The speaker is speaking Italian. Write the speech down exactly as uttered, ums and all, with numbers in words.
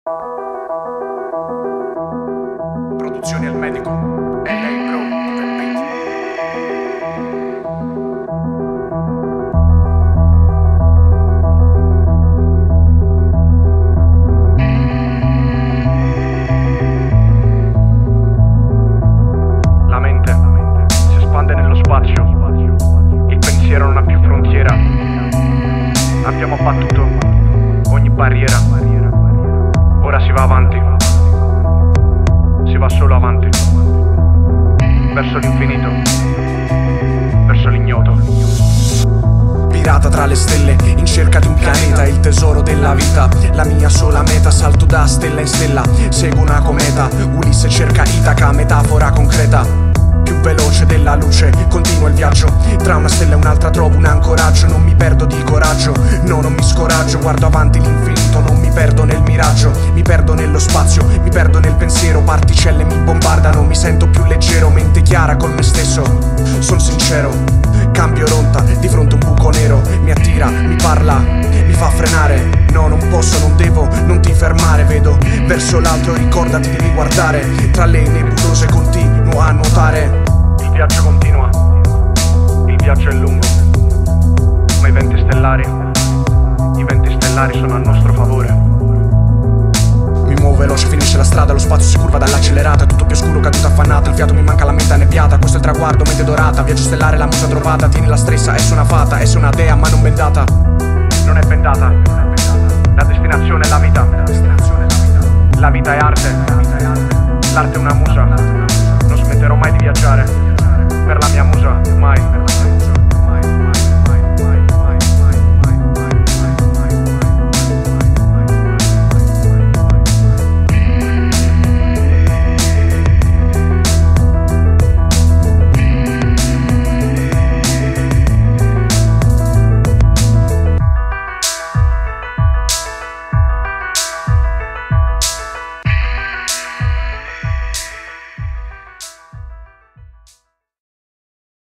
Produzioni al medico, L A Bro, del beat. La mente si espande nello spazio, il pensiero non ha più frontiera. Abbiamo abbattuto ogni barriera, ora si va avanti. Si va solo avanti, verso l'infinito, verso l'ignoto. Pirata tra le stelle, in cerca di un pianeta, il tesoro della vita, la mia sola meta. Salto da stella in stella, seguo una cometa. Ulisse cerca Itaca, metafora concreta. Più veloce della luce, continuo il viaggio. Tra una stella e un'altra trovo un ancoraggio. Non mi perdo di coraggio, no, non mi scoraggio. Guardo avanti l'infinito, non mi perdo nel miraggio. Mi perdo nello spazio, mi perdo nel pensiero. Particelle mi bombardano, mi sento più leggero. Mente chiara con me stesso, sono sincero. Cambio rotta, di fronte a un buco nero. Mi attira, mi parla, mi fa frenare. No, non posso, non devo, non ti fermare. Vedo verso l'altro, ricordati, devi guardare. Tra le nebulose continuo a nuotare. Il viaggio continua, il viaggio è lungo, ma i venti stellari, i venti stellari sono a nostro favore. Mi muovo veloce, finisce la strada, lo spazio si curva dall'accelerata. Tutto più scuro, caduta affannata, il fiato mi manca, la mente annebbiata. Questo è il traguardo, mente dorata, viaggio stellare, la musa trovata. Tieni la stressa, essa una fata, essa una dea, ma non bendata. Non è bendata, la destinazione è la vita. La vita è arte, l'arte è una musa. Non smetterò mai di viaggiare per la mia musa, mai.